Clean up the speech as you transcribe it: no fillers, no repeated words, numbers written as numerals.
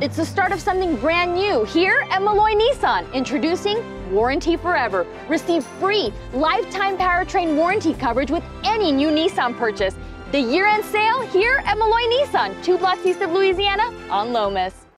It's the start of something brand new here at Melloy Nissan. Introducing Warranty Forever. Receive free lifetime powertrain warranty coverage with any new Nissan purchase. The year-end sale here at Melloy Nissan, 2 blocks east of Louisiana on Lomas.